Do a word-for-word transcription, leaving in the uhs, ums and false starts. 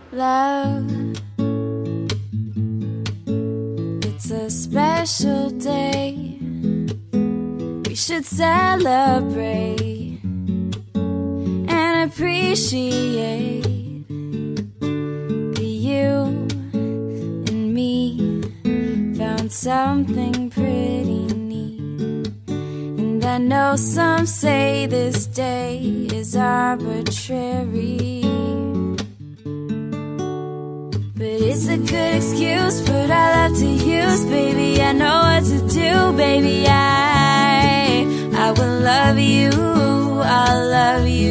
love. It's a special day. We should celebrate and appreciate that you and me found something pretty neat. And I know some say this day is arbitrary, but it's a good excuse, put our love to use, baby. I know what to do, baby. I, I will love you, I'll love you